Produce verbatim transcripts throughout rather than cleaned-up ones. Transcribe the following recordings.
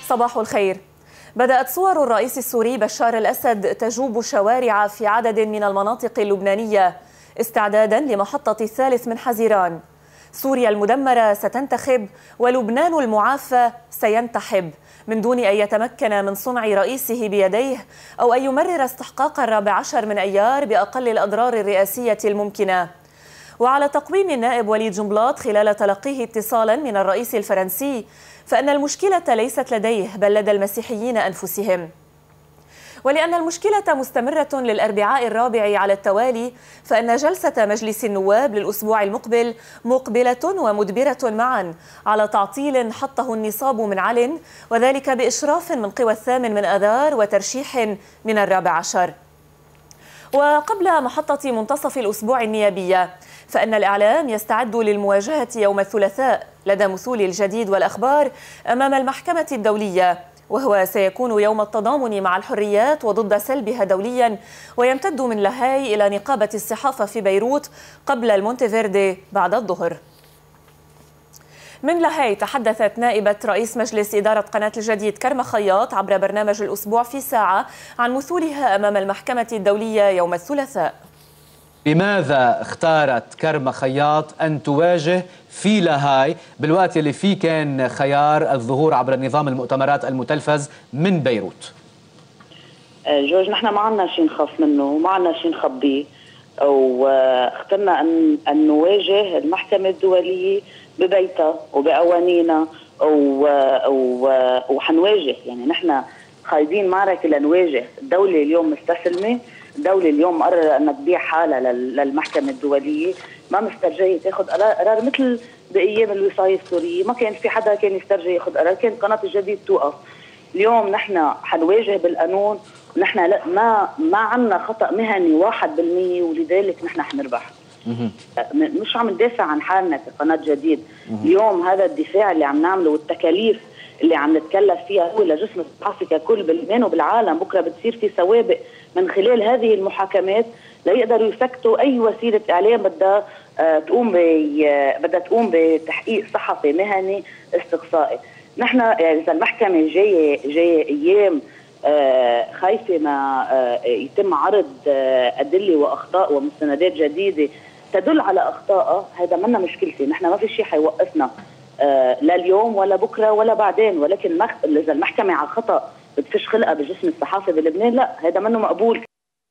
صباح الخير. بدأت صور الرئيس السوري بشار الأسد تجوب شوارع في عدد من المناطق اللبنانية استعدادا لمحطة الثالث من حزيران. سوريا المدمرة ستنتخب ولبنان المعافى سينتحب من دون أن يتمكن من صنع رئيسه بيديه أو أن يمرر استحقاق الرابع عشر من أيار بأقل الأضرار الرئاسية الممكنة. وعلى تقويم النائب وليد جنبلاط خلال تلقيه اتصالا من الرئيس الفرنسي فإن المشكلة ليست لديه بل لدى المسيحيين أنفسهم، ولأن المشكلة مستمرة للأربعاء الرابع على التوالي فإن جلسة مجلس النواب للأسبوع المقبل مقبلة ومدبرة معا على تعطيل حطه النصاب من علن، وذلك بإشراف من قوى الثامن من آذار وترشيح من الرابع عشر. وقبل محطة منتصف الأسبوع النيابية فإن الإعلام يستعد للمواجهة يوم الثلاثاء لدى مثول الجديد والأخبار أمام المحكمة الدولية، وهو سيكون يوم التضامن مع الحريات وضد سلبها دوليا، ويمتد من لاهاي إلى نقابة الصحافة في بيروت قبل المونتفيردي بعد الظهر. من لاهاي تحدثت نائبة رئيس مجلس إدارة قناة الجديد كرمة خياط عبر برنامج الأسبوع في ساعة عن مثولها أمام المحكمة الدولية يوم الثلاثاء. لماذا اختارت كرمة خياط أن تواجه في لاهاي بالوقت اللي فيه كان خيار الظهور عبر نظام المؤتمرات المتلفز من بيروت؟ جورج، نحن ما عندنا شيء نخاف منه وما عندنا شيء نخبيه، واخترنا أن أن نواجه المحكمة الدولية ببيتها وبقوانينها وحنواجه. يعني نحن خايدين معركة لنواجه. الدولة اليوم مستسلمة، الدولة اليوم مقررة أنها تبيع حالها للمحكمة الدولية، ما مسترجية تاخذ قرار مثل بأيام الوصاية السورية، ما كان في حدا كان يسترجي ياخذ قرار، كانت قناة الجديد توقف. اليوم نحن حنواجه بالقانون، ونحن لا ما ما عندنا خطأ مهني واحد بالمية، ولذلك نحن حنربح. مش عم ندافع عن حالنا كقناة جديد. اليوم هذا الدفاع اللي عم نعمله والتكاليف اللي عم نتكلف فيها هو لجسم الصحافي ككل باللبنان وبالعالم. بكره بتصير في سوابق من خلال هذه المحاكمات ليقدروا يسكتوا اي وسيله اعلام بدها تقوم بدها تقوم بتحقيق صحفي مهني استقصائي. نحن يعني اذا المحكمه جايه جايه ايام خايفه ما يتم عرض ادله واخطاء ومستندات جديده تدل على اخطائها، هذا منا مشكلتي. نحن ما في شيء حيوقفنا لا اليوم ولا بكره ولا بعدين، ولكن اذا المحكمه على خطا بتفش خلقها بجسم الصحافه بلبنان، لا هذا منه مقبول.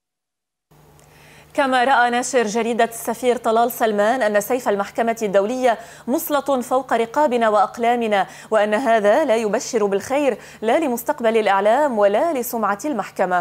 كما رأى ناشر جريدة السفير طلال سلمان أن سيف المحكمة الدولية مسلط فوق رقابنا وأقلامنا، وأن هذا لا يبشر بالخير لا لمستقبل الإعلام ولا لسمعة المحكمة.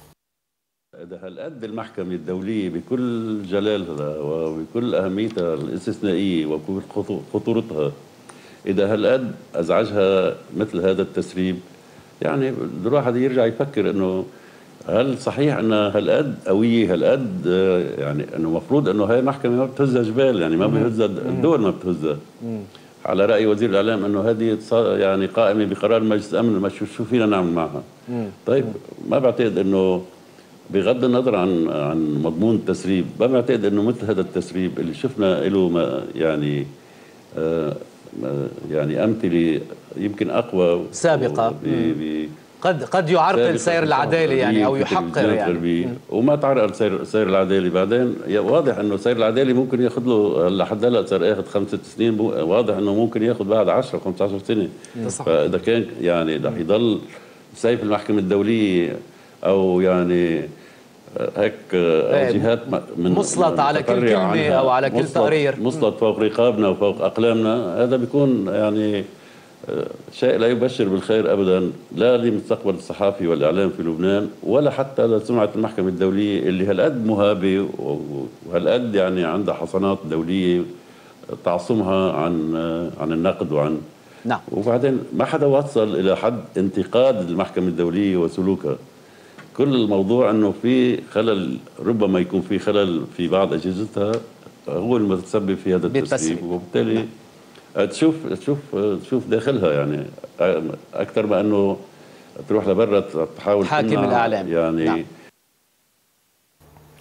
إذا هالقد المحكمة الدولية بكل جلالها وبكل أهميتها الاستثنائية وبكل خطورتها، إذا هالقد أزعجها مثل هذا التسريب، يعني الواحد يرجع يفكر إنه هل صحيح أن هالقد قوية، هالقد يعني إنه المفروض إنه هاي المحكمة ما بتهزها جبال، يعني ما بتهزها الدول، ما بتهزها. على رأي وزير الإعلام إنه هذه يعني قائمة بقرار مجلس الأمن، ما شو شو فينا نعمل معها. طيب ما بعتقد إنه بغض النظر عن عن مضمون التسريب، ما بعتقد انه مثل هذا التسريب اللي شفنا له يعني آه يعني امثله يمكن اقوى سابقه قد قد يعرقل سير العداله يعني او يحقر يعني، وما تعرقل سير سير العداله. بعدين واضح انه سير العداله ممكن ياخذ له لحد هلا صار ياخذ خمس ست سنين، واضح انه ممكن ياخذ بعد عشرة خمسة عشر سنه. فاذا كان يعني رح يضل سيف المحكمه الدوليه او يعني هيك جهات من مسلط على كل كلمه او على كل تقرير، مسلط فوق رقابنا وفوق اقلامنا، هذا بيكون يعني شيء لا يبشر بالخير ابدا، لا لمستقبل الصحافي والاعلام في لبنان ولا حتى لسمعه المحكمه الدوليه اللي هالقد مهابه وهالقد يعني عندها حصانات دوليه تعصمها عن عن النقد وعن نعم. وبعدين ما حدا وصل الى حد انتقاد المحكمه الدوليه وسلوكها. كل الموضوع انه في خلل، ربما يكون في خلل في بعض اجهزتها هو المتسبب في هذا التسريب، وبالتالي نعم. تشوف تشوف تشوف داخلها يعني اكثر ما انه تروح لبرا تحاول حاكم الاعلام يعني نعم.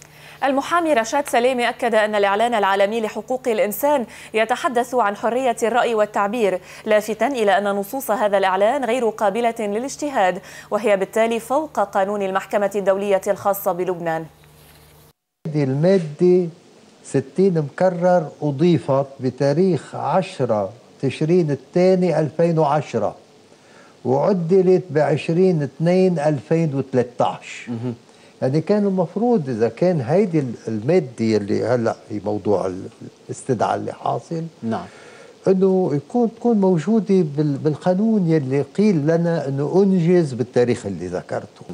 المحامي رشاد سلامي أكد أن الإعلان العالمي لحقوق الإنسان يتحدث عن حرية الرأي والتعبير، لافتاً إلى أن نصوص هذا الإعلان غير قابلة للاجتهاد، وهي بالتالي فوق قانون المحكمة الدولية الخاصة بلبنان. هذه المادة ستين مكرر أضيفت بتاريخ عشرة تشرين الثاني ألفين وعشرة وعدلت ب عشرين اثنين ألفين وثلاثة عشر. يعني كان المفروض إذا كان هيدي المادة اللي هلا هي موضوع الاستدعاء اللي حاصل، نعم، انه يكون تكون موجوده بالقانون يلي قيل لنا انه انجز بالتاريخ اللي ذكرته.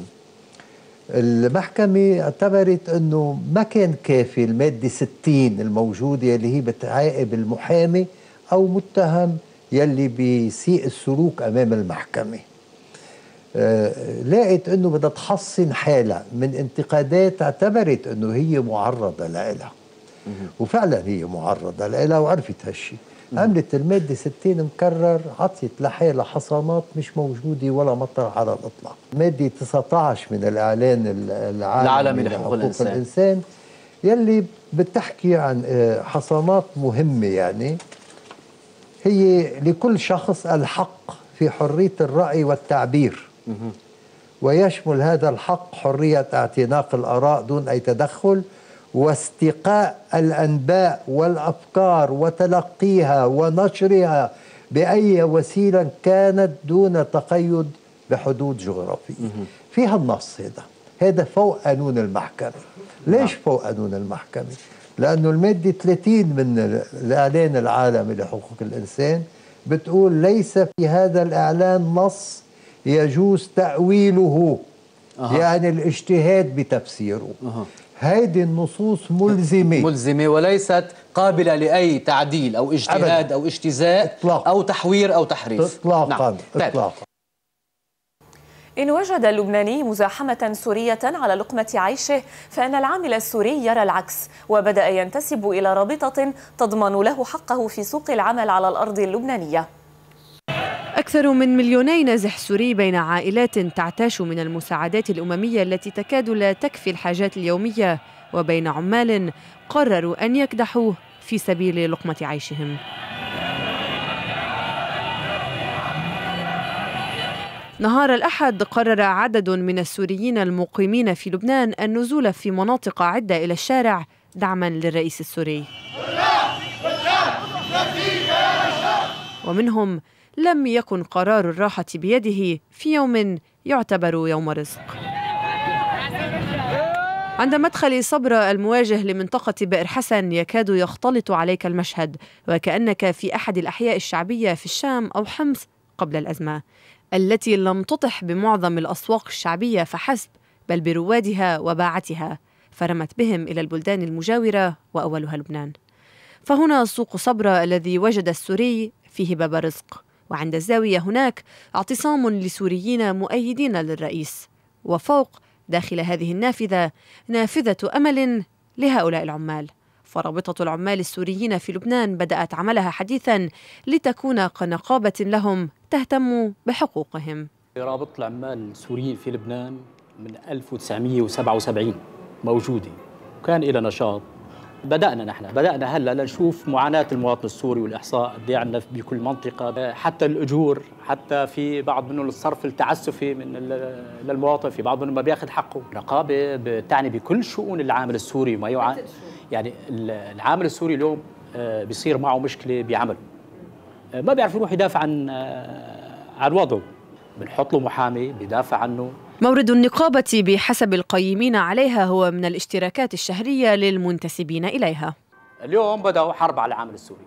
المحكمه اعتبرت انه ما كان كافي الماده ستين الموجوده اللي هي بتعاقب المحامي او متهم يلي بيسيء السلوك امام المحكمه. آه لقيت انه بدها تحصن حالها من انتقادات اعتبرت انه هي معرضه لها، وفعلا هي معرضه لها وعرفت هالشيء. عملت الماده ستين مكرر، عطيت لحالها حصانات مش موجوده ولا مطرح على الاطلاق. الماده تسعة عشر من الاعلان العالمي لحقوق الانسان, الإنسان يلي بتحكي عن حصانات مهمه، يعني هي لكل شخص الحق في حريه الراي والتعبير، ويشمل هذا الحق حريه اعتناق الاراء دون اي تدخل، واستقاء الأنباء والأفكار وتلقيها ونشرها بأي وسيلة كانت دون تقيد بحدود جغرافية. فيها النص هذا هذا فوق قانون المحكمة. ليش فوق قانون المحكمة؟ لأنه المادة ثلاثين من الإعلان العالمي لحقوق الإنسان بتقول ليس في هذا الإعلان نص يجوز تأويله، أه. يعني الاجتهاد بتفسيره. أه. هذه النصوص ملزمة ملزمة وليست قابلة لأي تعديل أو اجتهاد أبداً. أو اجتزاء إطلاق. أو تحوير أو تحريف إطلاقا. نعم. إطلاقا. إن وجد اللبناني مزاحمة سورية على لقمة عيشه فإن العامل السوري يرى العكس، وبدأ ينتسب إلى رابطة تضمن له حقه في سوق العمل على الأرض اللبنانية. أكثر من مليوني نازح سوري بين عائلات تعتاش من المساعدات الأممية التي تكاد لا تكفي الحاجات اليومية، وبين عمال قرروا أن يكدحوا في سبيل لقمة عيشهم. نهار الأحد قرر عدد من السوريين المقيمين في لبنان النزول في مناطق عدة إلى الشارع دعما للرئيس السوري، ومنهم لم يكن قرار الراحة بيده في يوم يعتبر يوم رزق. عند مدخل صبرا المواجه لمنطقة بئر حسن يكاد يختلط عليك المشهد، وكأنك في أحد الأحياء الشعبية في الشام أو حمص قبل الأزمة، التي لم تطح بمعظم الأسواق الشعبية فحسب، بل بروادها وباعتها، فرمت بهم إلى البلدان المجاورة وأولها لبنان. فهنا سوق صبرا الذي وجد السوري فيه باب رزق، وعند الزاوية هناك اعتصام لسوريين مؤيدين للرئيس، وفوق داخل هذه النافذة نافذة أمل لهؤلاء العمال. فرابطة العمال السوريين في لبنان بدأت عملها حديثاً لتكون كنقابة لهم تهتم بحقوقهم. رابطة العمال السوريين في لبنان من ألف وتسعمئة وسبعة وسبعين موجودة وكان إلى نشاط. بدأنا نحن بدأنا هلا لنشوف معاناة المواطن السوري والإحصاء قد ايه عندنا بكل منطقة، حتى الأجور، حتى في بعض منهم الصرف التعسفي من للمواطن، في بعض منهم ما بياخذ حقه. نقابة بتعني بكل شؤون العامل السوري ما يعاني، يعني العامل السوري اليوم بيصير معه مشكلة بعمله، ما بيعرف يروح يدافع عن عن وضعه، بنحط له محامي بيدافع عنه. مورد النقابة بحسب القيمين عليها هو من الاشتراكات الشهرية للمنتسبين إليها. اليوم بدأوا حرب على العامل السوري،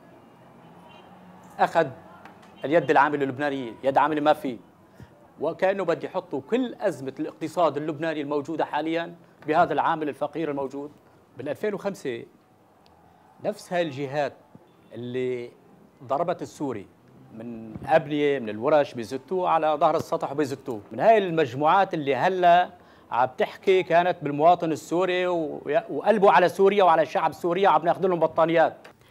أخذ اليد العامل اللبنانية يد عامل ما فيه، وكأنه بده يحطوا كل أزمة الاقتصاد اللبناني الموجودة حاليا بهذا العامل الفقير الموجود. بال ألفين وخمسة نفس هاي الجهات اللي ضربت السوري من أبنية من الورش بيزتوه على ظهر السطح وبيزتوه، من هاي المجموعات اللي هلا عم تحكي كانت بالمواطن السوري وقلبوا على سوريا وعلى الشعب السوري، عم ناخذ لهم بطانيات.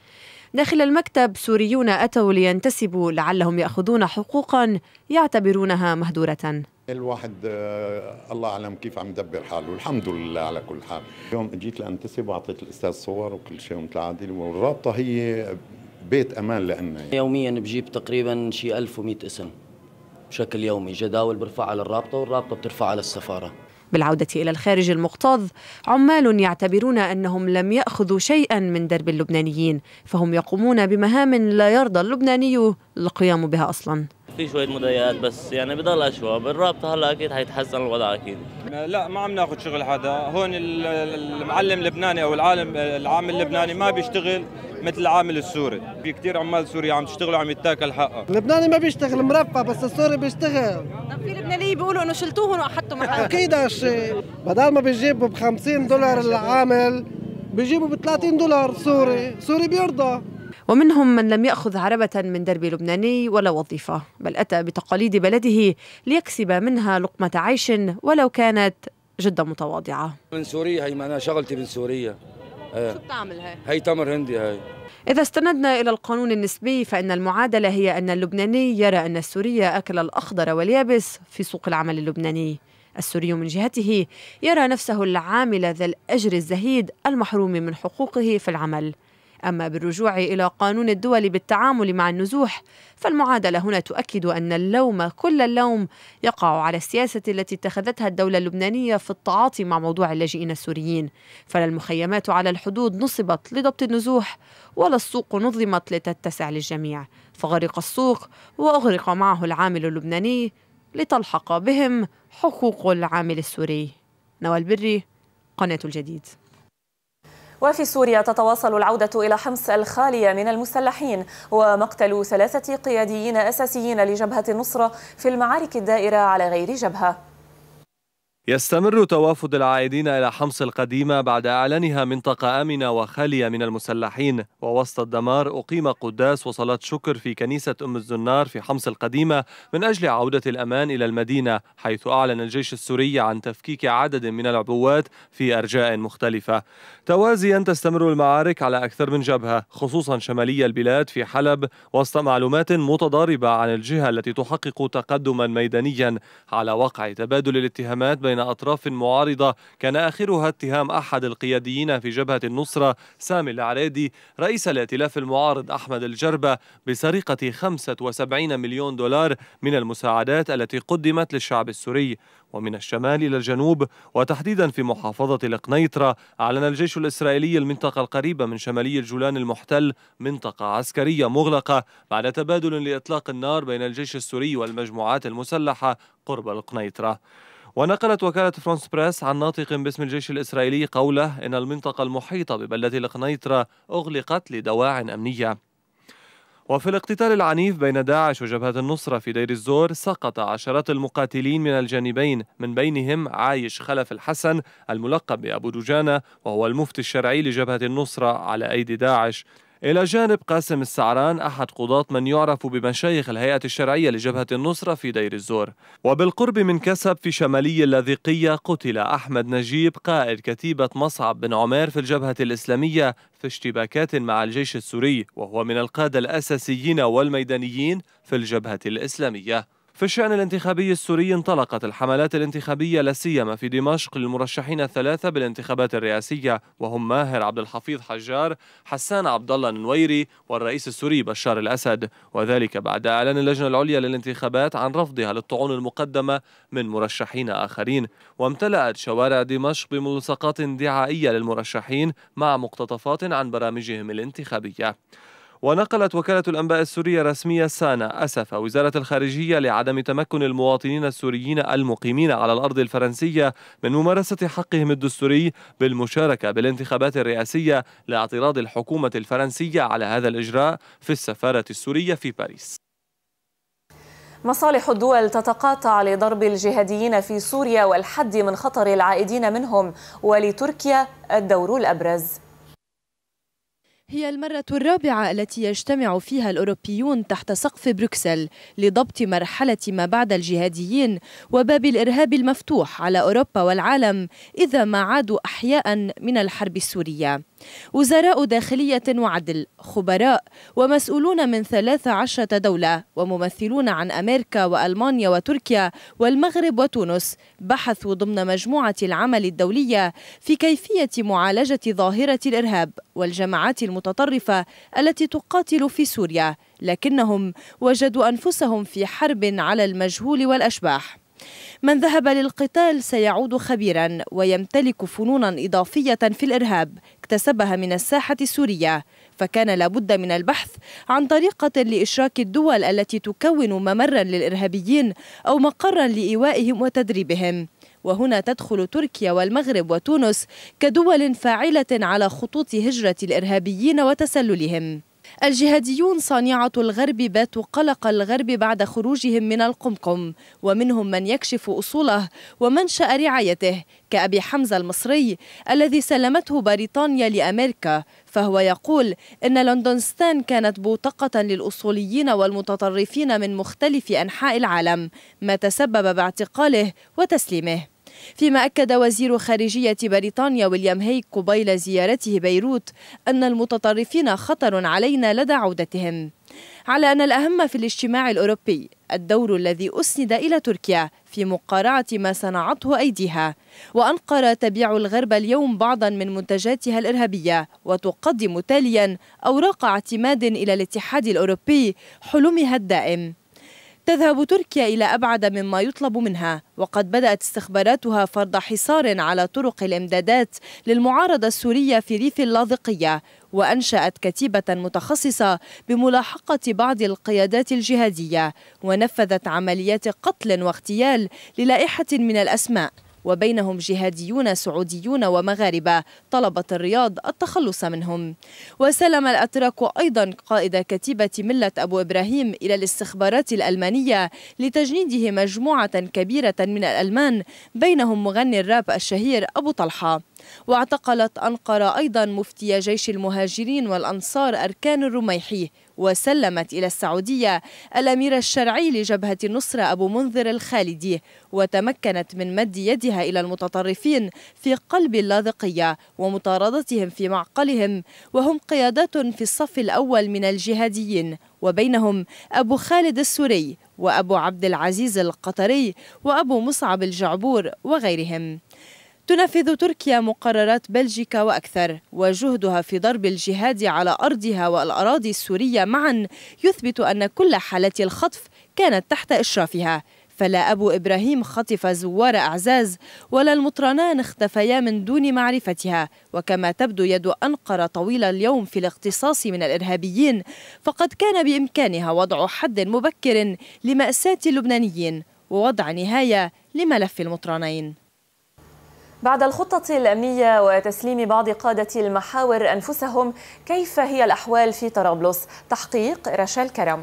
داخل المكتب سوريون أتوا لينتسبوا لعلهم يأخذون حقوقا يعتبرونها مهدورة. الواحد الله أعلم كيف عم يدبر حاله، والحمد لله على كل حال. اليوم جيت لأنتسب وأعطيت الأستاذ صور وكل شيء مثل العادي، والرابطة هي بيت أمان لنا. يوميا بجيب تقريبا شي ألف ومئة اسم بشكل يومي، جداول برفع على الرابطة والرابطة بترفع على السفارة. بالعودة إلى الخارج المكتظ، عمال يعتبرون أنهم لم يأخذوا شيئا من درب اللبنانيين، فهم يقومون بمهام لا يرضى اللبناني القيام بها أصلا. في شوية مضايقات بس يعني بضل أشوى، بالرابطة هلا أكيد حيتحسن الوضع أكيد. لا ما عم ناخذ شغل حدا، هون المعلم اللبناني أو العالم العامل اللبناني ما بيشتغل مثل العامل السوري، في كثير عمال سوريا عم تشتغل وعم يتاكل حقها. اللبناني ما بيشتغل مرفه بس السوري بيشتغل. طب في لبنانيين بيقولوا انه شلتوهم واخذتوا معاهم. اكيد هالشيء، بدل ما بيجيبوا ب خمسين دولار العامل بيجيبوا ب ثلاثين دولار سوري، سوري بيرضى. ومنهم من لم يأخذ عربة من درب لبناني ولا وظيفة، بل أتى بتقاليد بلده ليكسب منها لقمة عيش ولو كانت جدا متواضعة. من سوريا هي، معناها شغلتي من سوريا. شو بتعمل هي؟ هي تمر هندي هي. إذا استندنا إلى القانون النسبي فإن المعادلة هي أن اللبناني يرى أن السوري أكل الأخضر واليابس في سوق العمل اللبناني. السوري من جهته يرى نفسه العامل ذا الأجر الزهيد المحروم من حقوقه في العمل. أما بالرجوع إلى قانون الدول بالتعامل مع النزوح فالمعادلة هنا تؤكد أن اللوم كل اللوم يقع على السياسة التي اتخذتها الدولة اللبنانية في التعاطي مع موضوع اللاجئين السوريين، فلا المخيمات على الحدود نصبت لضبط النزوح ولا السوق نظمت لتتسع للجميع، فغرق السوق وأغرق معه العامل اللبناني لتلحق بهم حقوق العامل السوري. نوال بري، قناة الجديد. وفي سوريا تتواصل العودة إلى حمص الخالية من المسلحين ومقتل ثلاثة قياديين أساسيين لجبهة النصرة في المعارك الدائرة على غير جبهة. يستمر توافد العائدين إلى حمص القديمة بعد إعلانها منطقة آمنة وخالية من المسلحين. ووسط الدمار أقيم قداس وصلاة شكر في كنيسة أم الزنار في حمص القديمة من أجل عودة الأمان إلى المدينة، حيث أعلن الجيش السوري عن تفكيك عدد من العبوات في أرجاء مختلفة. توازيا تستمر المعارك على أكثر من جبهة، خصوصا شمالي البلاد في حلب، وسط معلومات متضاربة عن الجهة التي تحقق تقدما ميدانيا على وقع تبادل الاتهامات بين أطراف معارضة، كان آخرها اتهام أحد القياديين في جبهة النصرة سامي العريدي رئيس الائتلاف المعارض أحمد الجربة بسرقة خمسة وسبعين مليون دولار من المساعدات التي قدمت للشعب السوري. ومن الشمال إلى الجنوب وتحديدا في محافظة القنيطرة، أعلن الجيش الإسرائيلي المنطقة القريبة من شمالي الجولان المحتل منطقة عسكرية مغلقة بعد تبادل لإطلاق النار بين الجيش السوري والمجموعات المسلحة قرب القنيطرة. ونقلت وكالة فرانس بريس عن ناطق باسم الجيش الإسرائيلي قوله إن المنطقة المحيطة ببلدة القنيطرة أغلقت لدواعٍ أمنية. وفي الاقتتال العنيف بين داعش وجبهة النصرة في دير الزور سقط عشرات المقاتلين من الجانبين، من بينهم عايش خلف الحسن الملقب بأبو دجانة وهو المفتي الشرعي لجبهة النصرة على أيدي داعش، إلى جانب قاسم السعران أحد قضاة من يعرف بمشايخ الهيئة الشرعية لجبهة النصرة في دير الزور. وبالقرب من كسب في شمالي اللاذقية قتل أحمد نجيب قائد كتيبة مصعب بن عمير في الجبهة الإسلامية في اشتباكات مع الجيش السوري، وهو من القادة الأساسيين والميدانيين في الجبهة الإسلامية. في الشأن الانتخابي السوري انطلقت الحملات الانتخابية لا سيما في دمشق للمرشحين الثلاثة بالانتخابات الرئاسية، وهم ماهر عبد الحفيظ حجار، حسان عبد الله النويري والرئيس السوري بشار الأسد، وذلك بعد إعلان اللجنة العليا للانتخابات عن رفضها للطعون المقدمة من مرشحين آخرين. وامتلأت شوارع دمشق بملصقات دعائية للمرشحين مع مقتطفات عن برامجهم الانتخابية. ونقلت وكالة الأنباء السورية الرسمية سانا أسف وزارة الخارجية لعدم تمكن المواطنين السوريين المقيمين على الأرض الفرنسية من ممارسة حقهم الدستوري بالمشاركة بالانتخابات الرئاسية لاعتراض الحكومة الفرنسية على هذا الإجراء في السفارة السورية في باريس. مصالح الدول تتقاطع لضرب الجهاديين في سوريا والحد من خطر العائدين منهم، ولتركيا الدور الأبرز. هي المرة الرابعة التي يجتمع فيها الأوروبيون تحت سقف بروكسل لضبط مرحلة ما بعد الجهاديين وباب الإرهاب المفتوح على أوروبا والعالم إذا ما عادوا أحياء من الحرب السورية. وزراء داخلية وعدل، خبراء ومسؤولون من ثلاث عشرة دولة وممثلون عن أمريكا وألمانيا وتركيا والمغرب وتونس بحثوا ضمن مجموعة العمل الدولية في كيفية معالجة ظاهرة الإرهاب والجماعات المتطرفة التي تقاتل في سوريا، لكنهم وجدوا أنفسهم في حرب على المجهول والأشباح. من ذهب للقتال سيعود خبيرا ويمتلك فنونا إضافية في الإرهاب اكتسبها من الساحة السورية، فكان لابد من البحث عن طريقة لإشراك الدول التي تكون ممرا للإرهابيين أو مقرا لإيوائهم وتدريبهم. وهنا تدخل تركيا والمغرب وتونس كدول فاعلة على خطوط هجرة الإرهابيين وتسللهم. الجهاديون صانعة الغرب باتوا قلق الغرب بعد خروجهم من القمقم، ومنهم من يكشف أصوله ومنشأ رعايته كأبي حمزة المصري الذي سلمته بريطانيا لأمريكا، فهو يقول إن لندنستان كانت بوتقة للأصوليين والمتطرفين من مختلف أنحاء العالم، ما تسبب باعتقاله وتسليمه. فيما أكد وزير خارجية بريطانيا ويليام هيك قبيل زيارته بيروت أن المتطرفين خطر علينا لدى عودتهم، على أن الأهم في الاجتماع الأوروبي الدور الذي أسند إلى تركيا في مقارعة ما صنعته أيديها. وأنقرة تبيع الغرب اليوم بعضا من منتجاتها الإرهابية وتقدم تاليا أوراق اعتماد إلى الاتحاد الأوروبي حلمها الدائم. تذهب تركيا إلى أبعد مما يطلب منها، وقد بدأت استخباراتها فرض حصار على طرق الإمدادات للمعارضة السورية في ريف اللاذقية، وأنشأت كتيبة متخصصة بملاحقة بعض القيادات الجهادية، ونفذت عمليات قتل واغتيال للائحة من الأسماء، وبينهم جهاديون سعوديون ومغاربة طلبت الرياض التخلص منهم. وسلم الأتراك أيضا قائد كتيبة ملة أبو إبراهيم إلى الاستخبارات الألمانية لتجنيده مجموعة كبيرة من الألمان، بينهم مغني الراب الشهير أبو طلحة. واعتقلت أنقرة أيضا مفتي جيش المهاجرين والأنصار أركان الرميحي، وسلمت إلى السعودية الأمير الشرعي لجبهة النصرة أبو منذر الخالدي، وتمكنت من مد يدها إلى المتطرفين في قلب اللاذقية ومطاردتهم في معقلهم، وهم قيادات في الصف الأول من الجهاديين، وبينهم أبو خالد السوري وأبو عبد العزيز القطري وأبو مصعب الجعبور وغيرهم. تنفذ تركيا مقررات بلجيكا وأكثر، وجهدها في ضرب الجهاد على أرضها والأراضي السورية معا يثبت أن كل حالات الخطف كانت تحت إشرافها، فلا أبو إبراهيم خطف زوار أعزاز ولا المطرنان اختفيا من دون معرفتها. وكما تبدو يد أنقرة طويلة اليوم في الاقتصاص من الإرهابيين، فقد كان بإمكانها وضع حد مبكر لمأساة اللبنانيين ووضع نهاية لملف المطرنين. بعد الخطة الأمنية وتسليم بعض قادة المحاور أنفسهم، كيف هي الأحوال في طرابلس؟ تحقيق رشال كرم.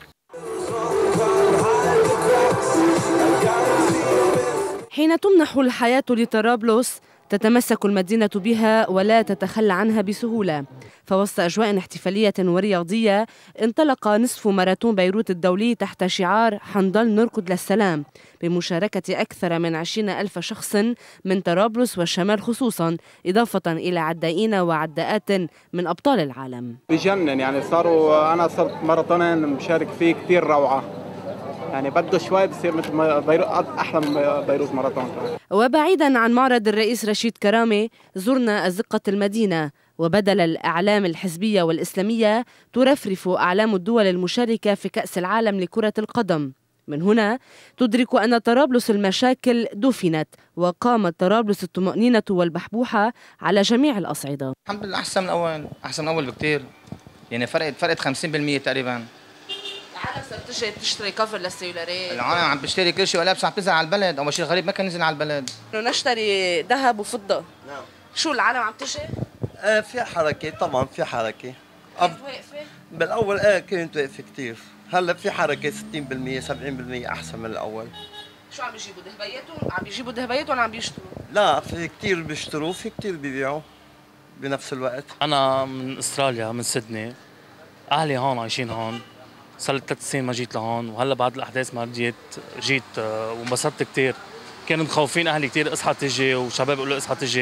حين تمنح الحياة لطرابلس تتمسك المدينة بها ولا تتخلى عنها بسهولة، فوسط أجواء احتفالية ورياضية انطلق نصف ماراثون بيروت الدولي تحت شعار حنضل نركض للسلام، بمشاركة أكثر من عشرين ألف شخص من طرابلس والشمال خصوصا، إضافة إلى عدائين وعداءات من أبطال العالم. بجنن يعني، صاروا أنا صرت ماراثونين مشارك فيه كثير روعة، يعني بده شوي بصير مثل بيروت أحلى من بيروت ماراثون. وبعيدا عن معرض الرئيس رشيد كرامة زرنا أزقة المدينة، وبدل الأعلام الحزبية والإسلامية ترفرف أعلام الدول المشاركة في كأس العالم لكرة القدم. من هنا تدرك أن طرابلس المشاكل دفنت، وقامت طرابلس الطمأنينة والبحبوحة على جميع الأصعدة. الحمد لله أحسن من أول، أحسن من أول بكتير، يعني فرقت فرقت خمسين بالمئة تقريبا. العالم صارت تجي تشتري كفر للسيولارات، العالم عم بيشتري كل شيء، ولا بس عم تنزل على البلد. أول شيء غريب ما كان نزل على البلد، إنه نشتري ذهب وفضة. نعم. شو العالم عم تجي؟ آه في حركة طبعا، في حركة. كانت واقفة؟ بالأول آه كانت واقفة كثير، هلا في حركة ستين بالمئة سبعين بالمئة أحسن من الأول. شو عم يجيبوا ذهبياتهم؟ عم يجيبوا ذهبيات ولا عم بيشتروا؟ لا، في كثير بيشتروا، في كثير بيبيعوا بنفس الوقت. أنا من أستراليا، من سيدني، أهلي هون عايشين هون، صار لي ثلاث سنين ما جيت لهون، وهلا بعد الأحداث ما جيت جيت وانبسطت كثير. كانوا مخوفين أهلي كثير اصحى تجي، وشباب يقولوا اصحى تجي،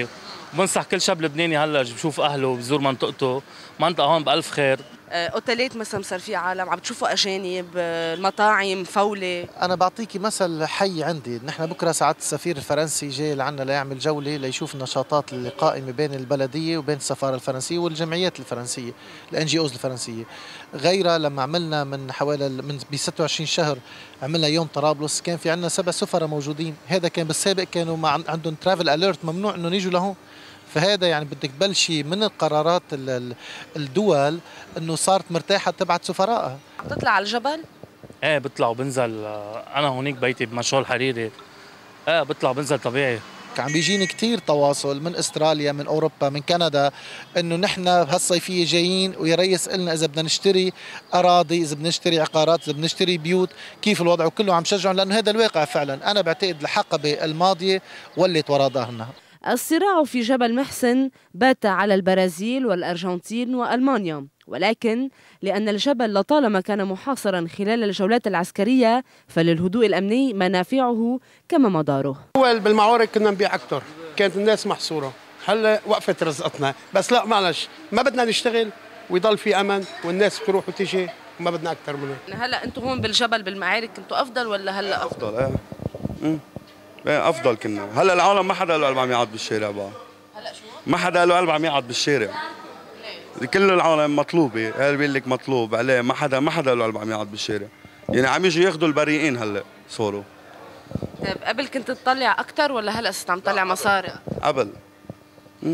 بنصح كل شاب لبناني هلا بشوف اهله بزور منطقته، منطقه هون بألف خير. اوتيلات مثلا صار في عالم عم بتشوفوا اجانب، المطاعم فوله. انا بعطيكي مثل حي عندي، نحن بكره ساعات السفير الفرنسي جاي لعنا ليعمل جوله ليشوف النشاطات اللي قائمه بين البلديه وبين السفاره الفرنسيه والجمعيات الفرنسيه، الان جي اوز الفرنسيه. غيرها لما عملنا من حوالي من ب ستة وعشرين شهر عملنا يوم طرابلس، كان في عندنا سبع سفراء موجودين، هذا كان بالسابق كانوا مع عندهم ترافل اليرت ممنوع انه يجوا لهون. فهذا يعني بدك تبلشي من القرارات الدول انه صارت مرتاحه تبعت سفرائها. بتطلع على الجبل؟ ايه بطلع وبنزل، انا هونيك بيتي بمشروع الحريري. ايه بطلع وبنزل طبيعي. عم بيجيني كثير تواصل من استراليا، من اوروبا، من كندا، انه نحن بهالصيفيه جايين ويا ريس قلنا اذا بدنا نشتري اراضي، اذا بدنا نشتري عقارات، اذا بدنا نشتري بيوت، كيف الوضع، وكله عم شجعهم لانه هذا الواقع فعلا. انا بعتقد الحقبه الماضيه ولت وراء ظهرنا. الصراع في جبل محسن بات على البرازيل والأرجنتين وألمانيا، ولكن لأن الجبل لطالما كان محاصرا خلال الجولات العسكرية فللهدوء الأمني منافعه كما مضاره. أول بالمعارك كنا نبيع أكثر، كانت الناس محصورة، هلا وقفت رزقتنا، بس لا معلش ما بدنا نشتغل ويضل في أمن والناس تروح وتيجي، ما بدنا أكثر منه. هلا أنتم هون بالجبل بالمعارك كنتوا أفضل ولا هلا أفضل؟ أفضل إيه. امم ايه افضل كنا. هلا العالم ما حدا له قلب عم يقعد بالشارع بقى. هلا شو؟ ما حدا له قلب عم يقعد بالشارع. ليه؟ كل العالم مطلوبه، هل بيقول لك مطلوب عليه، ما حدا ما حدا له قلب عم يقعد بالشارع. يعني عم يجوا ياخذوا البريئين هلا صاروا. طيب قبل كنت تطلع اكثر ولا هلا صرت عم تطلع مصاري؟ قبل. امم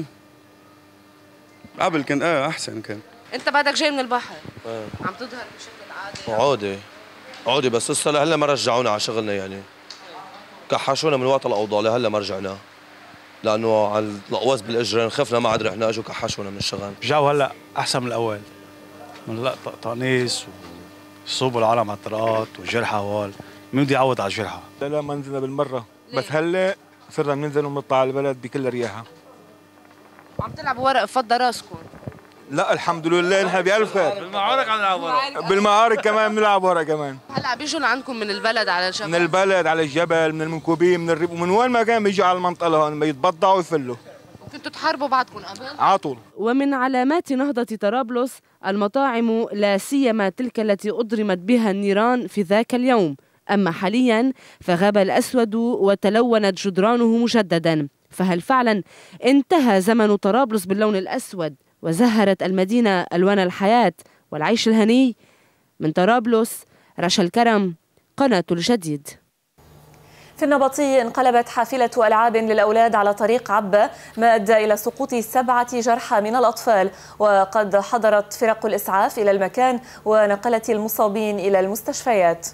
قبل كان ايه احسن كان. انت بعدك جاي من البحر. ايه عم تظهر بشكل عادي. عادي عادي بس لسه لهلا ما رجعونا على شغلنا، يعني كحشونا من وقت الاوضاع لهلا ما رجعنا، لانه على الاقواس بالاجرين خفنا ما عاد رحنا، اجوا كحشونا من الشغل. الجو هلا احسن من الاول، من لا طقطانيس وصوب العالم على الطرقات وجرحى هوال، مين بده يعوض على الجرحى؟ لا لا ما نزلنا بالمره، بس هلا صرنا بننزل ونطلع على البلد بكل رياحه. وعم تلعبوا ورق فضة راسكم؟ لا الحمد لله نحن بألف خير. بالمعارك عم نلعب ورق. بالمعارك كمان بنلعب ورق كمان. هلا بيجوا لعندكم من البلد على الجبل؟ من البلد على الجبل، من المنكوبين، من الريب، ومن وين ما كان بيجوا على المنطقه هون بيتبضعوا ويفلوا. وكنتوا تحاربوا بعضكم قبل؟ على طول. ومن علامات نهضة طرابلس المطاعم، لا سيما تلك التي أضرمت بها النيران في ذاك اليوم، أما حاليا فغاب الأسود وتلونت جدرانه مجددا. فهل فعلا انتهى زمن طرابلس باللون الأسود وزهرت المدينة ألوان الحياة والعيش الهني؟ من طرابلس رشا الكرم، قناة الجديد. في النبطي انقلبت حافلة ألعاب للأولاد على طريق عبة، ما أدى إلى سقوط سبعة جرحى من الأطفال، وقد حضرت فرق الإسعاف إلى المكان ونقلت المصابين إلى المستشفيات.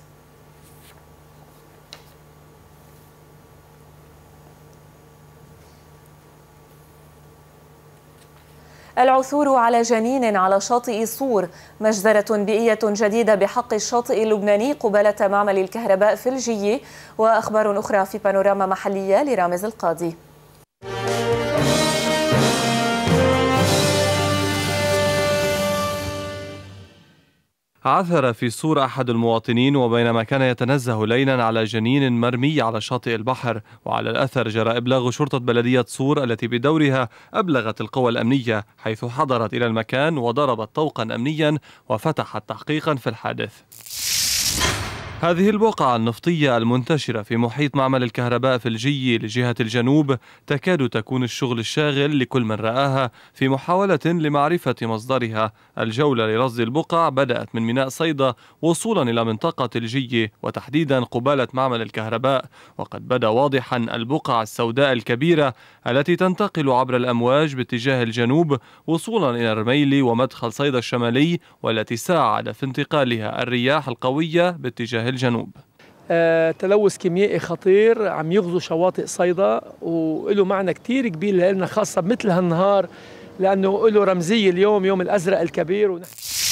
العثور على جنين على شاطئ صور، مجزرة بيئية جديدة بحق الشاطئ اللبناني قبالة معمل الكهرباء في الجية. وأخبار أخرى في بانوراما محلية لرامز القاضي. عثر في صور أحد المواطنين وبينما كان يتنزه ليلا على جنين مرمي على شاطئ البحر، وعلى الأثر جرى إبلاغ شرطة بلدية صور التي بدورها أبلغت القوى الأمنية، حيث حضرت إلى المكان وضربت طوقا أمنيا وفتحت تحقيقا في الحادث. هذه البقعة النفطية المنتشرة في محيط معمل الكهرباء في الجي لجهة الجنوب تكاد تكون الشغل الشاغل لكل من رآها في محاولة لمعرفة مصدرها. الجولة لرصد البقع بدأت من ميناء صيدا وصولا إلى منطقة الجي وتحديدا قبالة معمل الكهرباء، وقد بدا واضحا البقعة السوداء الكبيرة التي تنتقل عبر الأمواج باتجاه الجنوب وصولا إلى الرميلي ومدخل صيدا الشمالي، والتي ساعد في انتقالها الرياح القوية باتجاه الجنوب. آه، تلوث كيميائي خطير عم يغزو شواطئ صيدا وله معنى كتير كبير لنا، خاصة بمثل هالنهار لأنه له رمزية اليوم، يوم الأزرق الكبير. ونحن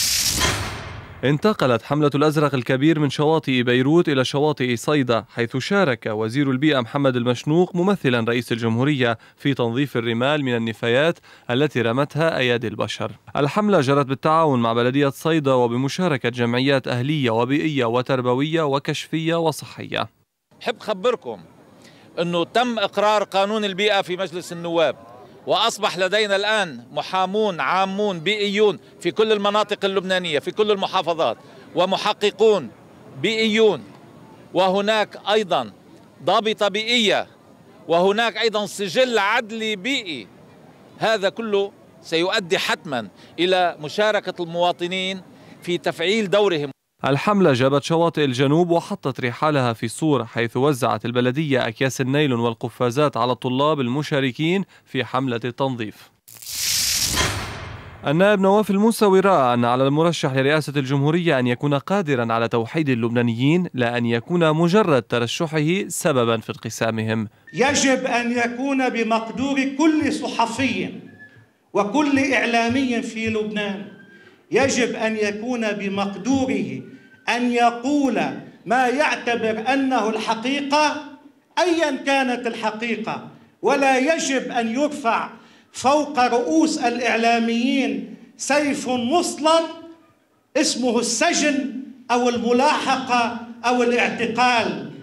انتقلت حملة الأزرق الكبير من شواطئ بيروت إلى شواطئ صيدا، حيث شارك وزير البيئة محمد المشنوق ممثلا رئيس الجمهورية في تنظيف الرمال من النفايات التي رمتها أيادي البشر. الحملة جرت بالتعاون مع بلدية صيدا وبمشاركة جمعيات أهلية وبيئية وتربوية وكشفية وصحية. بحب خبركم أنه تم إقرار قانون البيئة في مجلس النواب، وأصبح لدينا الآن محامون عامون بيئيون في كل المناطق اللبنانية في كل المحافظات، ومحققون بيئيون، وهناك أيضا ضابطة بيئية، وهناك أيضا سجل عدلي بيئي. هذا كله سيؤدي حتما إلى مشاركة المواطنين في تفعيل دورهم. الحملة جابت شواطئ الجنوب وحطت رحالها في صور، حيث وزعت البلدية أكياس النايلون والقفازات على الطلاب المشاركين في حملة التنظيف. النائب نواف الموسوي رأى أن على المرشح لرئاسة الجمهورية أن يكون قادرا على توحيد اللبنانيين، لا أن يكون مجرد ترشحه سببا في انقسامهم. يجب أن يكون بمقدور كل صحفي وكل إعلامي في لبنان، يجب أن يكون بمقدوره أن يقول ما يعتبر أنه الحقيقة أيا كانت الحقيقة، ولا يجب أن يرفع فوق رؤوس الإعلاميين سيف مصلب اسمه السجن أو الملاحقة أو الاعتقال.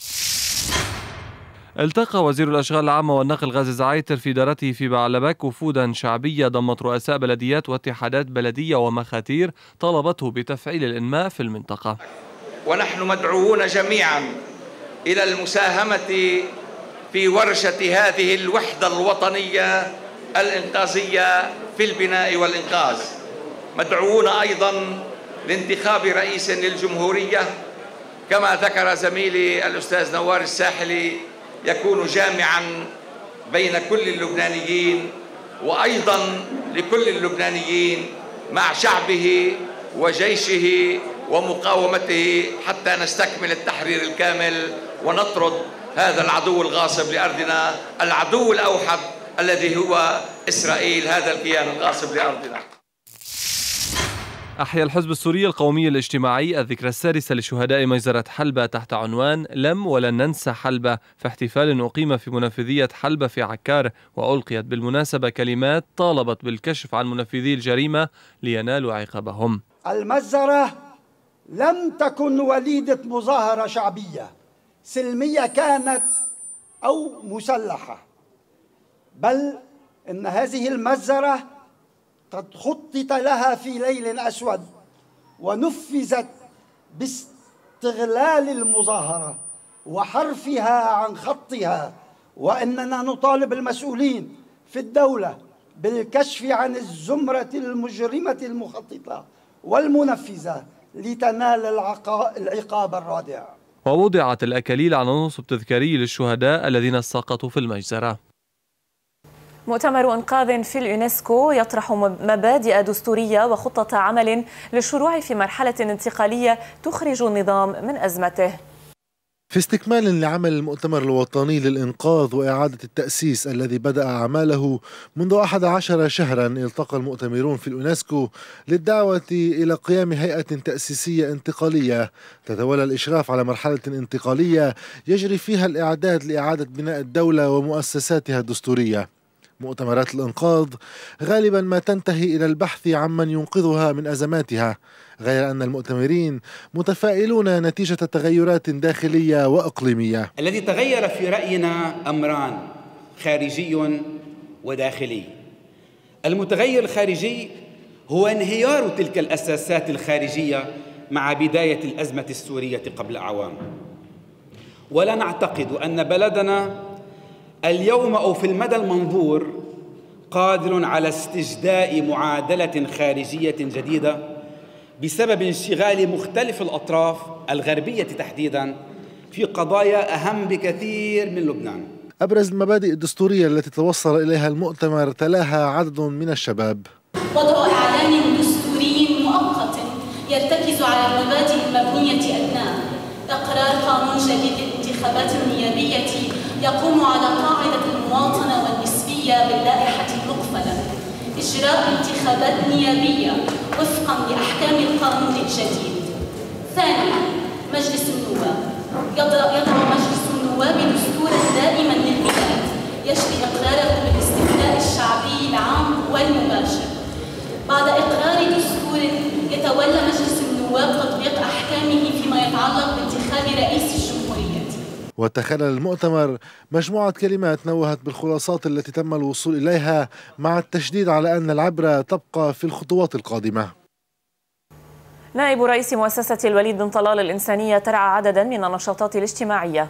التقى وزير الأشغال العامة والنقل غازي زعيتر في دارته في بعلبك وفودا شعبية ضمت رؤساء بلديات واتحادات بلدية ومخاتير طالبته بتفعيل الإنماء في المنطقة. ونحن مدعوون جميعا إلى المساهمة في ورشة هذه الوحدة الوطنية الإنقاذية في البناء والإنقاذ. مدعوون أيضا لانتخاب رئيس للجمهورية، كما ذكر زميلي الأستاذ نوار الساحلي، يكون جامعا بين كل اللبنانيين وأيضا لكل اللبنانيين مع شعبه وجيشه ومقاومته، حتى نستكمل التحرير الكامل ونطرد هذا العدو الغاصب لأرضنا، العدو الأوحد الذي هو إسرائيل، هذا الكيان الغاصب لأرضنا. أحيا الحزب السوري القومي الاجتماعي الذكرى السادسة لشهداء مجزرة حلبة تحت عنوان لم ولن ننسى حلبة، في احتفال أقيم في منفذية حلبة في عكار، وألقيت بالمناسبة كلمات طالبت بالكشف عن منفذي الجريمة لينالوا عقابهم. المجزرة لم تكن وليدة مظاهرة شعبية سلمية كانت أو مسلحة، بل إن هذه المجزرة قد خطط لها في ليل أسود ونفذت باستغلال المظاهرة وحرفها عن خطها، وإننا نطالب المسؤولين في الدولة بالكشف عن الزمرة المجرمة المخططة والمنفذة لتنال العقاب الرادع. ووضعت الأكاليل على نصب تذكاري للشهداء الذين سقطوا في المجزرة. مؤتمر إنقاذ في اليونسكو يطرح مبادئ دستورية وخطة عمل للشروع في مرحلة انتقالية تخرج النظام من أزمته. في استكمال لعمل المؤتمر الوطني للإنقاذ وإعادة التأسيس الذي بدأ أعماله منذ أحد عشر شهرا، التقى المؤتمرون في اليونسكو للدعوة إلى قيام هيئة تأسيسية انتقالية تتولى الإشراف على مرحلة انتقالية يجري فيها الإعداد لإعادة بناء الدولة ومؤسساتها الدستورية. مؤتمرات الإنقاذ غالبا ما تنتهي إلى البحث عمن ينقذها من أزماتها، غير أن المؤتمرين متفائلون نتيجة تغيرات داخلية وإقليمية. الذي تغير في رأينا أمران، خارجي وداخلي. المتغير الخارجي هو انهيار تلك الأساسات الخارجية مع بداية الأزمة السورية قبل أعوام، ولا نعتقد أن بلدنا اليوم أو في المدى المنظور قادر على استجداء معادلة خارجية جديدة بسبب انشغال مختلف الأطراف الغربية تحديداً في قضايا أهم بكثير من لبنان. أبرز المبادئ الدستورية التي توصل إليها المؤتمر تلاها عدد من الشباب. وضع إعلان دستوري مؤقت يرتكز على المبادئ المبنية أدناه، إقرار قانون جديد للانتخابات النيابية يقوم على قاعدة المواطنة والنسبية باللائحة المقفلة، إجراء انتخابات نيابية وفقا لأحكام القانون الجديد. ثانيا، مجلس النواب يضع, يضع مجلس النواب دستورا دائما للبلاد يجري إقراره بالاستفتاء الشعبي العام والمباشر. بعد إقرار دستور يتولى مجلس النواب تطبيق أحكامه فيما يتعلق بانتخاب رئيس الجمهورية. وتخلل المؤتمر مجموعة كلمات نوهت بالخلاصات التي تم الوصول إليها، مع التشديد على أن العبرة تبقى في الخطوات القادمة. نائب رئيس مؤسسة الوليد بن طلال الإنسانية ترعى عددا من النشاطات الاجتماعية.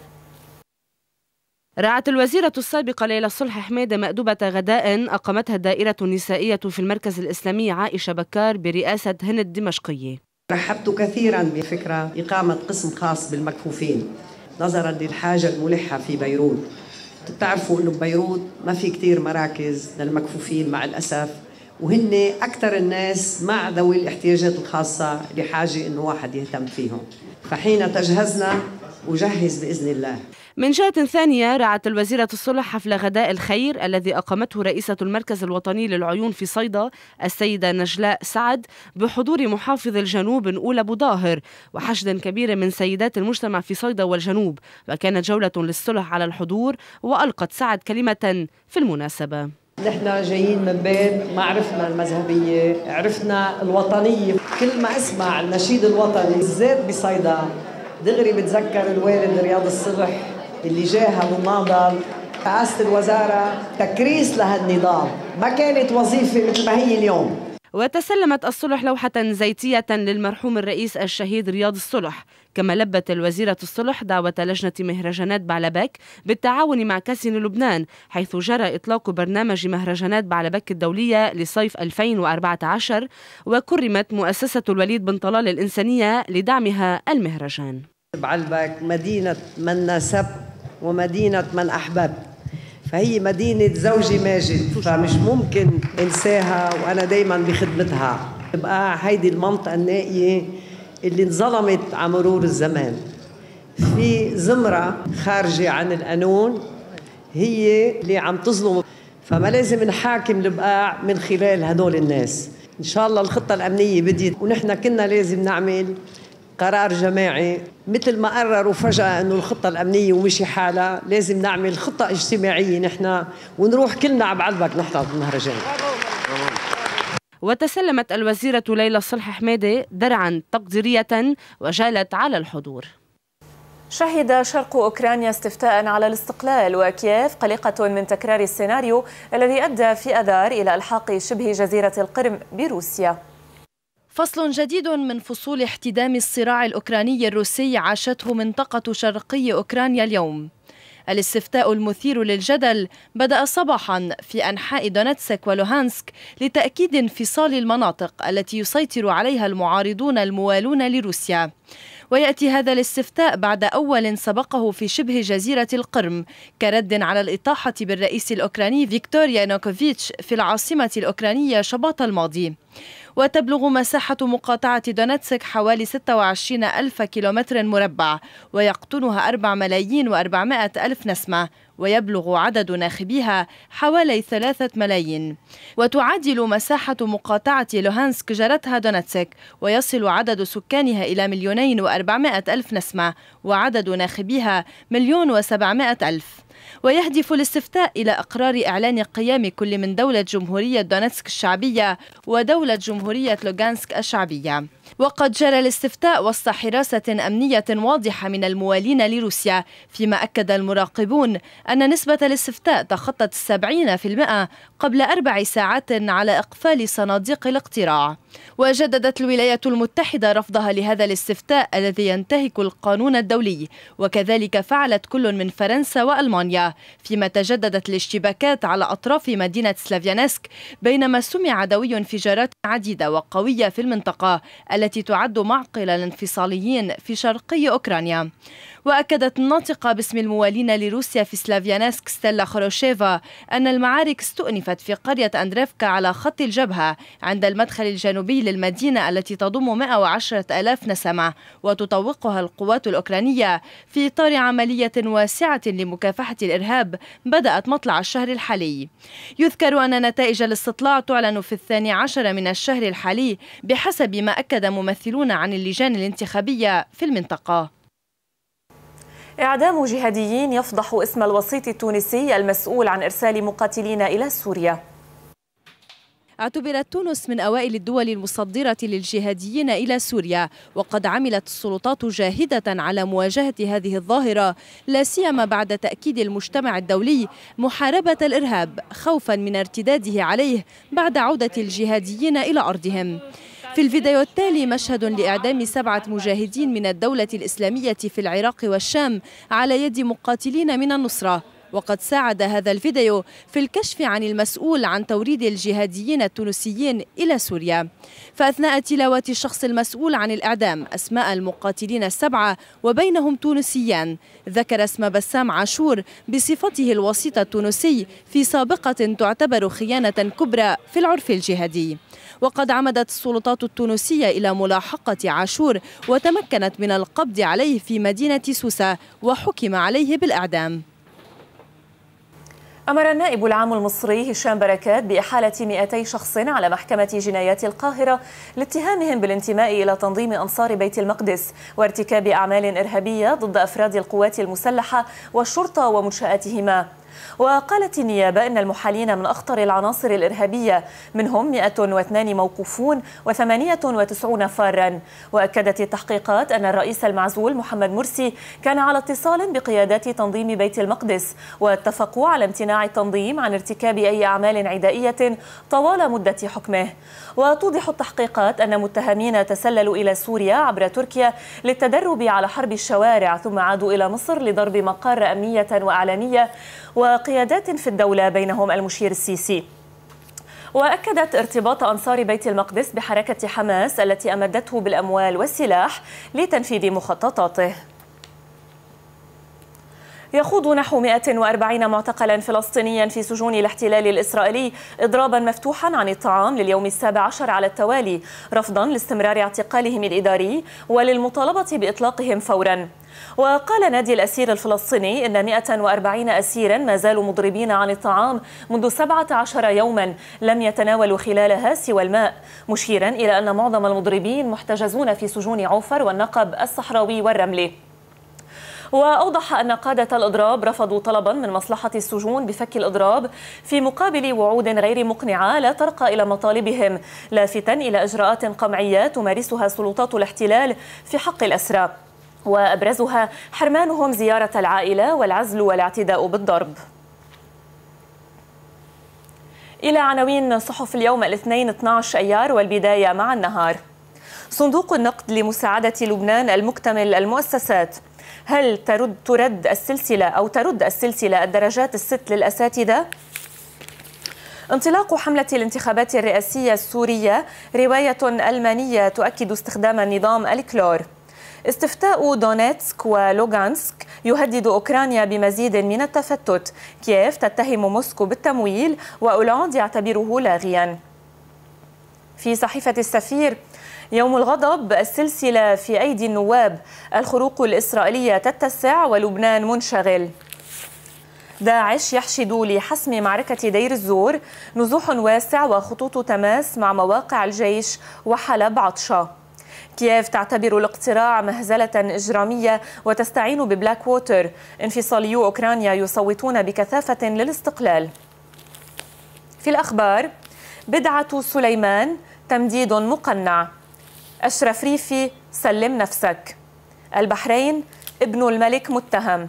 رعت الوزيرة السابقة ليلى الصلح حميدة مأدبة غداء أقامتها الدائرة النسائية في المركز الإسلامي عائشة بكار برئاسة هند الدمشقية. رحبت كثيرا بفكرة إقامة قسم خاص بالمكفوفين نظرا للحاجة الملحة في بيروت. بتعرفوا أنه ببيروت ما في كتير مراكز للمكفوفين مع الأسف، وهن أكثر الناس مع ذوي الاحتياجات الخاصة لحاجة أنه واحد يهتم فيهم. فحين تجهزنا وجهز بإذن الله. من جهة ثانية رعت الوزيرة الصلح حفل غداء الخير الذي أقامته رئيسة المركز الوطني للعيون في صيدا السيدة نجلاء سعد بحضور محافظ الجنوب نقول أبو ظاهر وحشد كبير من سيدات المجتمع في صيدا والجنوب، وكانت جولة للصلح على الحضور وألقت سعد كلمة في المناسبة. نحن جايين من بيت ما عرفنا المذهبية، عرفنا الوطنية. كل ما اسمع النشيد الوطني بالذات بصيدا دغري بتذكر الوالد رياض الصلح اللي جاها وناضل. رئاسة الوزارة تكريس لهالنضال، ما كانت وظيفة مثل ما هي اليوم. وتسلمت الصلح لوحة زيتية للمرحوم الرئيس الشهيد رياض الصلح، كما لبت الوزيرة الصلح دعوة لجنة مهرجانات بعلبك بالتعاون مع كاسين لبنان، حيث جرى إطلاق برنامج مهرجانات بعلبك الدولية لصيف ألفين وأربعة عشر، وكرمت مؤسسة الوليد بن طلال الإنسانية لدعمها المهرجان. بعلبك مدينة من نسب ومدينة من أحبب، فهي مدينة زوجي ماجد، فمش ممكن انساها وانا دايما بخدمتها. تبقى هيدي المنطقة النائية اللي انظلمت على مرور الزمان، في زمرة خارجة عن القانون هي اللي عم تظلم، فما لازم نحاكم البقاع من خلال هدول الناس. ان شاء الله الخطة الأمنية بديت، ونحن كنا لازم نعمل قرار جماعي مثل ما قرروا فجأة أنه الخطة الأمنية ومشي حالها، لازم نعمل خطة اجتماعية نحن ونروح كلنا على بعلبك نحضر المهرجان. وتسلمت الوزيرة ليلى الصلح حميدة درعا تقديرية وجالت على الحضور. شهد شرق أوكرانيا استفتاء على الاستقلال، وكييف قلقة من تكرار السيناريو الذي أدى في أذار إلى إلحاق شبه جزيرة القرم بروسيا. فصل جديد من فصول احتدام الصراع الأوكراني الروسي عاشته منطقة شرقي أوكرانيا اليوم. الاستفتاء المثير للجدل بدأ صباحا في أنحاء دونتسك ولوهانسك لتأكيد انفصال المناطق التي يسيطر عليها المعارضون الموالون لروسيا. ويأتي هذا الاستفتاء بعد أول سبقه في شبه جزيرة القرم كرد على الإطاحة بالرئيس الأوكراني فيكتور يانوكوفيتش في العاصمة الأوكرانية شباط الماضي. وتبلغ مساحة مقاطعة دونتسك حوالي ستة وعشرين ألف كيلومتر مربع، ويقطنها أربعة ملايين وأربعمائة ألف نسمة، ويبلغ عدد ناخبيها حوالي ثلاثة ملايين. وتعادل مساحة مقاطعة لوهانسك جارتها دونتسك، ويصل عدد سكانها إلى مليونين وأربعمائة ألف نسمة، وعدد ناخبيها مليون وسبعمائة ألف. ويهدف الاستفتاء إلى إقرار إعلان قيام كل من دولة جمهورية دونتسك الشعبية ودولة جمهورية لوغانسك الشعبية. وقد جرى الاستفتاء وسط حراسة أمنية واضحة من الموالين لروسيا، فيما أكد المراقبون أن نسبة الاستفتاء تخطت السبعين في المئة قبل أربع ساعات على إقفال صناديق الاقتراع. وجددت الولايات المتحدة رفضها لهذا الاستفتاء الذي ينتهك القانون الدولي، وكذلك فعلت كل من فرنسا وألمانيا، فيما تجددت الاشتباكات على أطراف مدينة سلافيانسك بينما سمع عدوي انفجارات عديدة وقوية في المنطقة التي تعد معقل الانفصاليين في شرقي أوكرانيا. وأكدت الناطقة باسم الموالين لروسيا في سلافيانسك ستيلا خروشيفا أن المعارك استؤنفت في قرية أندريفكا على خط الجبهة عند المدخل الجنوبي للمدينة التي تضم مئة وعشرة آلاف نسمة، وتطوقها القوات الأوكرانية في إطار عملية واسعة لمكافحة الإرهاب بدأت مطلع الشهر الحالي. يذكر أن نتائج الاستطلاع تعلن في الثاني عشر من الشهر الحالي بحسب ما أكد ممثلون عن اللجان الانتخابية في المنطقة. إعدام جهاديين يفضح اسم الوسيط التونسي المسؤول عن إرسال مقاتلين إلى سوريا. اعتبرت تونس من أوائل الدول المصدرة للجهاديين إلى سوريا، وقد عملت السلطات جاهدة على مواجهة هذه الظاهرة، لا سيما بعد تأكيد المجتمع الدولي محاربة الإرهاب خوفا من ارتداده عليه بعد عودة الجهاديين إلى أرضهم. في الفيديو التالي مشهد لإعدام سبعة مجاهدين من الدولة الإسلامية في العراق والشام على يد مقاتلين من النصرة، وقد ساعد هذا الفيديو في الكشف عن المسؤول عن توريد الجهاديين التونسيين إلى سوريا. فأثناء تلاوة الشخص المسؤول عن الإعدام أسماء المقاتلين السبعة وبينهم تونسيان، ذكر اسم بسام عاشور بصفته الوسيط التونسي في سابقة تعتبر خيانة كبرى في العرف الجهادي. وقد عمدت السلطات التونسية إلى ملاحقة عاشور وتمكنت من القبض عليه في مدينة سوسة وحكم عليه بالإعدام. أمر النائب العام المصري هشام بركات بإحالة مئتي شخص على محكمة جنايات القاهرة لاتهامهم بالانتماء إلى تنظيم أنصار بيت المقدس وارتكاب أعمال إرهابية ضد أفراد القوات المسلحة والشرطة ومنشآتهما. وقالت النيابة إن المحالين من أخطر العناصر الإرهابية، منهم مئة واثنين موقوفون وثمانية وتسعون فارا. وأكدت التحقيقات أن الرئيس المعزول محمد مرسي كان على اتصال بقيادات تنظيم بيت المقدس، واتفقوا على امتناع التنظيم عن ارتكاب أي أعمال عدائية طوال مدة حكمه. وتوضح التحقيقات أن متهمين تسللوا إلى سوريا عبر تركيا للتدرب على حرب الشوارع، ثم عادوا إلى مصر لضرب مقار أمنية وإعلامية وقيادات في الدولة بينهم المشير السيسي. وأكدت ارتباط أنصار بيت المقدس بحركة حماس التي أمدته بالأموال والسلاح لتنفيذ مخططاته. يخوض نحو مئة وأربعين معتقلا فلسطينيا في سجون الاحتلال الإسرائيلي إضرابا مفتوحا عن الطعام لليوم السابع عشر على التوالي، رفضا لاستمرار اعتقالهم الإداري وللمطالبة بإطلاقهم فورا. وقال نادي الأسير الفلسطيني إن مئة وأربعين أسيرا ما زالوا مضربين عن الطعام منذ سبعة عشر يوما لم يتناولوا خلالها سوى الماء، مشيرا إلى أن معظم المضربين محتجزون في سجون عوفر والنقب الصحراوي والرملي. وأوضح أن قادة الإضراب رفضوا طلبا من مصلحة السجون بفك الإضراب في مقابل وعود غير مقنعة لا ترقى إلى مطالبهم، لافتا إلى إجراءات قمعية تمارسها سلطات الاحتلال في حق الأسرى، وأبرزها حرمانهم زيارة العائلة والعزل والاعتداء بالضرب. إلى عناوين صحف اليوم الاثنين اثني عشر أيار، والبداية مع النهار. صندوق النقد لمساعدة لبنان المكتمل المؤسسات. هل ترد ترد السلسلة أو ترد السلسلة الدرجات الست للأساتذة؟ انطلاق حملة الانتخابات الرئاسية السورية، رواية ألمانية تؤكد استخدام النظام الكلور. استفتاء دونيتسك ولوغانسك يهدد أوكرانيا بمزيد من التفتت. كييف تتهم موسكو بالتمويل وأولاند يعتبره لاغيا. في صحيفة السفير، يوم الغضب، السلسلة في أيدي النواب، الخروق الإسرائيلية تتسع ولبنان منشغل. داعش يحشد لحسم معركة دير الزور، نزوح واسع وخطوط تماس مع مواقع الجيش وحلب عطشة. كييف تعتبر الاقتراع مهزلة إجرامية وتستعين ببلاك ووتر، انفصاليو أوكرانيا يصوتون بكثافة للاستقلال. في الأخبار، بدعة سليمان تمديد مقنع. أشرف ريفي سلم نفسك. البحرين، ابن الملك متهم.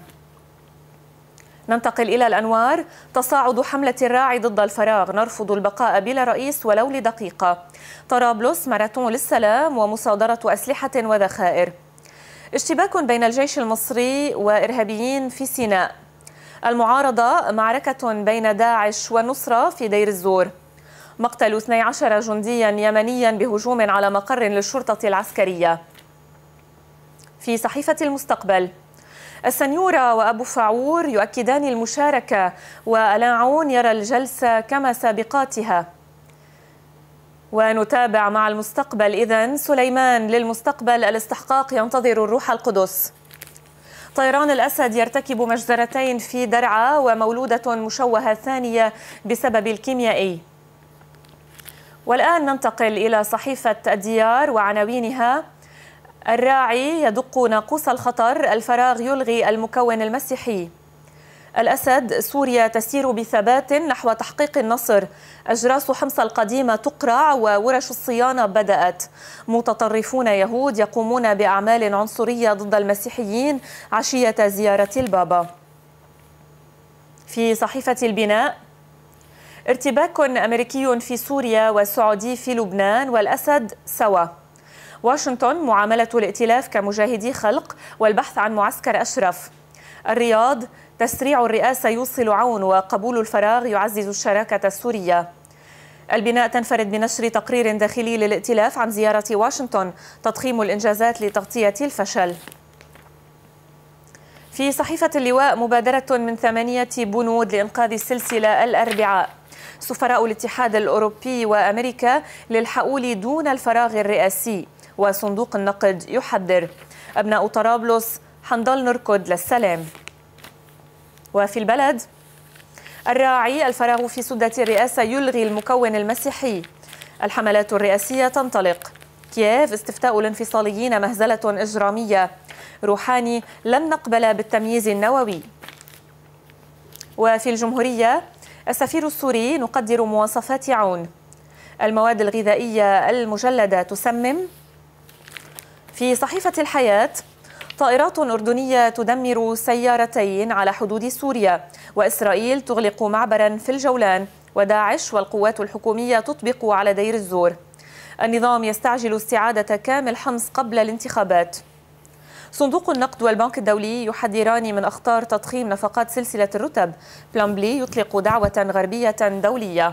ننتقل إلى الأنوار. تصاعد حملة الراعي ضد الفراغ، نرفض البقاء بلا رئيس ولو لدقيقة. طرابلس، ماراثون للسلام ومصادرة أسلحة وذخائر. اشتباك بين الجيش المصري وإرهابيين في سيناء. المعارضة، معركة بين داعش والنصرة في دير الزور. مقتل اثني عشر جنديا يمنيا بهجوم على مقر للشرطة العسكرية. في صحيفة المستقبل، السنيورة وأبو فاعور يؤكدان المشاركة، وألاعون يرى الجلسة كما سابقاتها. ونتابع مع المستقبل. إذن سليمان للمستقبل، الاستحقاق ينتظر الروح القدس. طيران الأسد يرتكب مجزرتين في درعا، ومولودة مشوهة ثانية بسبب الكيميائي. والآن ننتقل إلى صحيفة الديار وعناوينها. الراعي يدق ناقوس الخطر، الفراغ يلغي المكون المسيحي. الأسد: سوريا تسير بثبات نحو تحقيق النصر، أجراس حمص القديمة تقرع وورش الصيانة بدأت، متطرفون يهود يقومون بأعمال عنصرية ضد المسيحيين عشية زيارة البابا. في صحيفة البناء: ارتباك أمريكي في سوريا وسعودي في لبنان والأسد سوا. واشنطن: معاملة الائتلاف كمجاهدي خلق والبحث عن معسكر أشرف. الرياض: تسريع الرئاسة يوصل عون وقبول الفراغ يعزز الشراكة السورية. البناء: تنفرد بنشر تقرير داخلي للائتلاف عن زيارة واشنطن، تضخيم الإنجازات لتغطية الفشل. في صحيفة اللواء: مبادرة من ثمانية بنود لإنقاذ السلسلة الأربعاء. سفراء الاتحاد الأوروبي وأمريكا للحقول دون الفراغ الرئاسي. وصندوق النقد يحذر: أبناء طرابلس حنضل نركض للسلام. وفي البلد: الراعي: الفراغ في سدة الرئاسة يلغي المكون المسيحي. الحملات الرئاسية تنطلق. كييف: استفتاء الانفصاليين مهزلة إجرامية. روحاني: لن نقبل بالتمييز النووي. وفي الجمهورية: السفير السوري: نقدر مواصفات عون. المواد الغذائية المجلدة تسمم. في صحيفة الحياة: طائرات أردنية تدمر سيارتين على حدود سوريا، وإسرائيل تغلق معبرا في الجولان، وداعش والقوات الحكومية تطبق على دير الزور. النظام يستعجل استعادة كامل حمص قبل الانتخابات. صندوق النقد والبنك الدولي يحذران من أخطار تضخيم نفقات سلسلة الرتب. بلامبلي يطلق دعوة غربية دولية.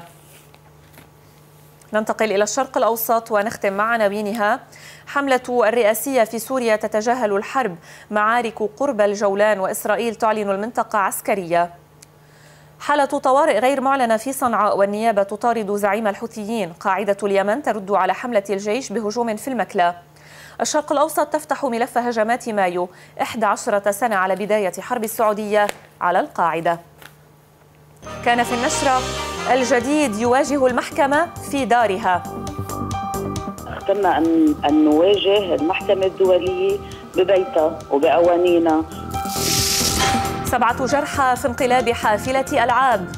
ننتقل إلى الشرق الأوسط ونختم مع عناوينها: حملة الرئاسية في سوريا تتجاهل الحرب، معارك قرب الجولان، وإسرائيل تعلن المنطقة عسكرية. حالة طوارئ غير معلنة في صنعاء، والنيابة تطارد زعيم الحوثيين. قاعدة اليمن ترد على حملة الجيش بهجوم في المكلا. الشرق الأوسط تفتح ملف هجمات مايو، إحدى عشرة سنة على بداية حرب السعودية على القاعدة. كان في النشرة: الجديد يواجه المحكمة في دارها. اخترنا أن أن نواجه المحكمة الدولية ببيتها وبقوانينها. سبعة جرحى في انقلاب حافلة ألعاب.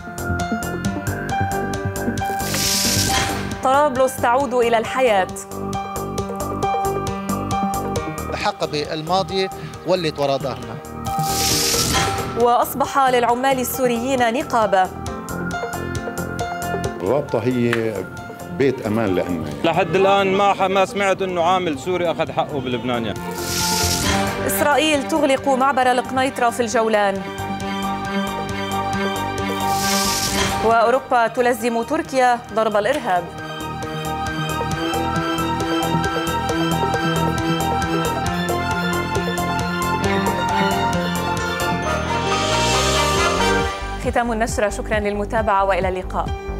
طرابلس تعود إلى الحياة. الحقبة الماضية ولت وراء ظهرنا. وأصبح للعمال السوريين نقابة. الرابطة هي بيت أمان لنا. لحد الآن ما ما سمعت إنه عامل سوري أخذ حقه بلبنان يعني. إسرائيل تغلق معبر القنيطرة في الجولان. وأوروبا تلزم تركيا ضرب الإرهاب. ختام النشرة، شكرا للمتابعة وإلى اللقاء.